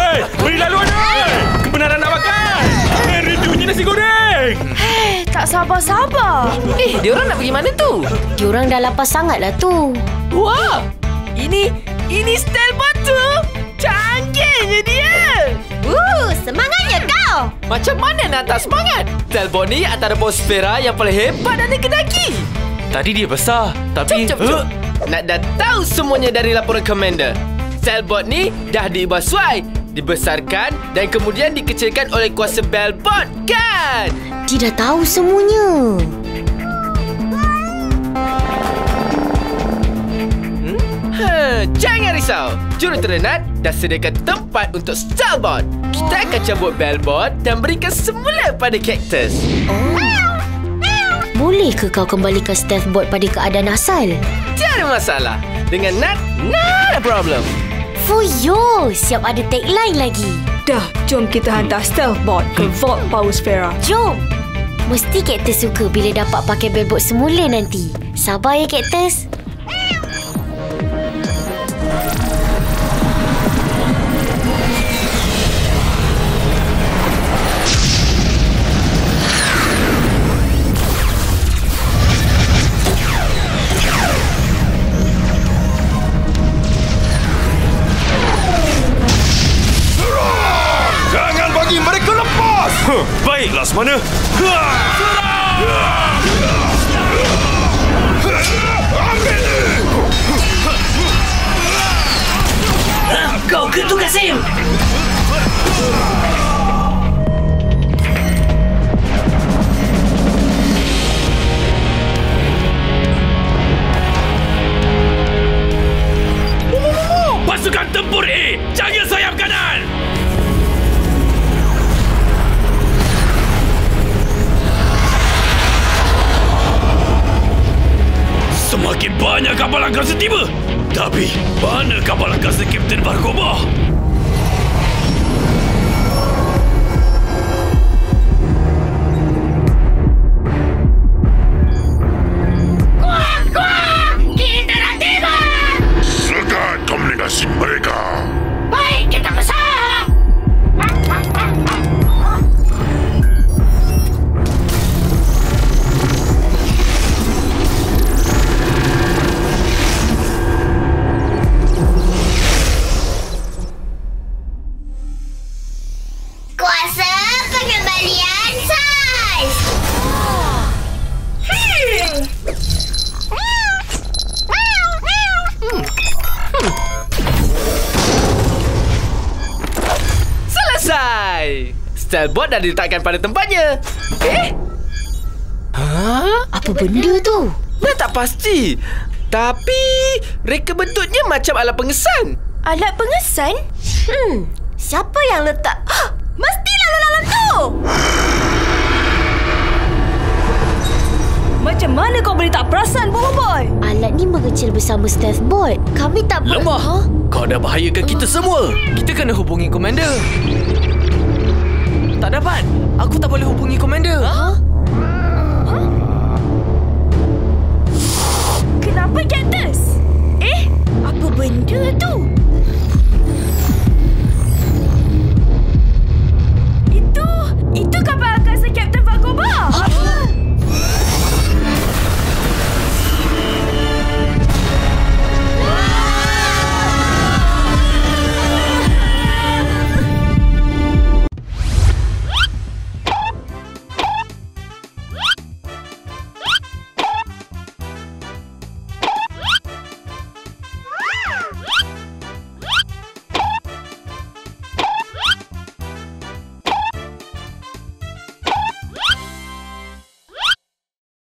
Beri laluan, kebenaran nak makan. Rindunya nasi goreng. Tak sabar-sabar. Diorang nak pergi mana tu? Diorang dah lapar sangat lah tu. Wah, ini Stealthbot tu. Canggihnya dia. Semangatnya kau. Macam mana nak tak semangat? Stealthbot ni antara bos Sfera yang paling hebat dan kedaki. Tadi dia besar, tapi... Jom. Nak dah tahu semuanya dari laporan Commander. Stealthbot ni dah diubah-suai, dibesarkan dan kemudian dikecilkan oleh kuasa Bellbot, kan? Dia dah tahu semuanya. Jangan risau. Juruterenat dah sediakan tempat untuk Stealthbot. Kita akan cabut Bellbot dan berikan semula pada Cactus. Boleh ke kau kembalikan Stealthbot pada keadaan asal? Tiada masalah. Dengan Nat, not a problem. Fuyo, siap ada tagline lagi. Dah, jom kita hantar Stealthbot ke Vault Power Sfera. Jom. Mesti Cactus suka bila dapat pakai Bellbot semula nanti. Sabar ya, Cactus. Baiklah, Semana. Kau ke tu, Kasim? Pasukan tempur A, jaga sayap kanan. Semakin banyak kapal angkasa tiba. Tapi, mana kapal angkasa Kapten Vargobah? Kita dah tiba! Sekat komunikasi mereka. Baik, kita bersama! Kuasa pengembalian saiz. Selesai. Stealthbot dah diletakkan pada tempatnya. Apa benda tu? Dah tak pasti. Tapi reka bentuknya macam alat pengesan. Alat pengesan? Siapa yang letak? Mesti lalu-lalu tu! Macam mana kau boleh tak perasan, Boy? Alat ni mengecil bersama Stealthbot. Kami tak... Lemah. Kau dah bahayakan kita semua. Kita kena hubungi Commander. Tak dapat. Aku tak boleh hubungi Commander. Kenapa, Cactus?